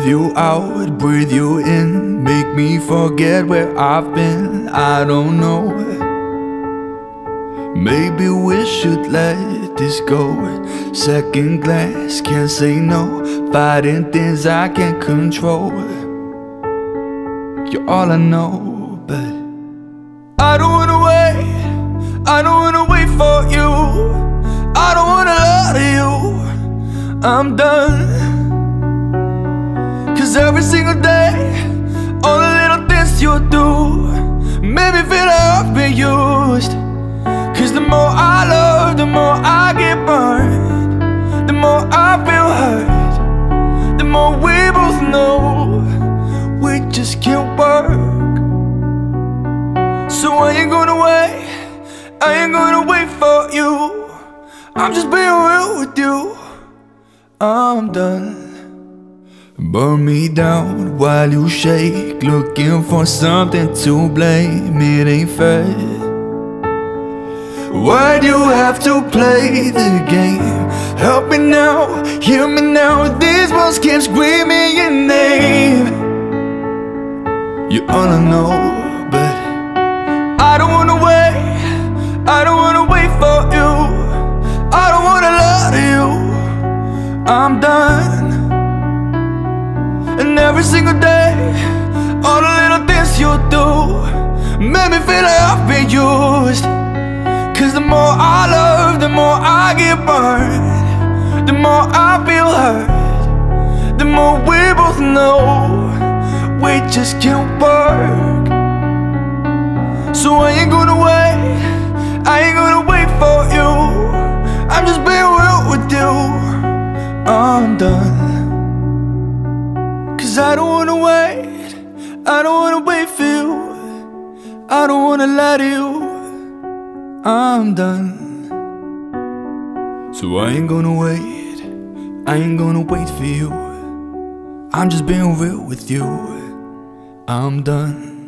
breathe you out, breathe you in, make me forget where I've been. I don't know, maybe we should let this go. Second glance, can't say no, fighting things I can't control. You're all I know, but I don't wanna wait, I don't wanna wait for you, I don't wanna lie to you, I'm done. Cause every single day, all the little things you do make me feel like I've been used. Cause the more I love, the more I get burned, the more I feel hurt, the more we both know we just can't work. So I ain't gonna wait, I ain't gonna wait for you, I'm just being real with you, I'm done. Burn me down while you shake, looking for something to blame. It ain't fair. Why'd you have to play the game? Help me now, hear me now, these walls keep screaming your name. You're all I know, but I don't wanna wait, I don't wanna wait for you, I don't wanna lie to you, I'm done. And every single day, all the little things you do make me feel like I've been used. Cause the more I love, the more I get burned, the more I feel hurt, the more we both know we just can't work. So I ain't gonna wait, I ain't gonna wait for you, I'm just being real with you, I'm done. Cause I don't wanna wait, I don't wanna wait for you, I don't wanna lie to you, I'm done. So I ain't gonna wait, I ain't gonna wait for you, I'm just being real with you, I'm done.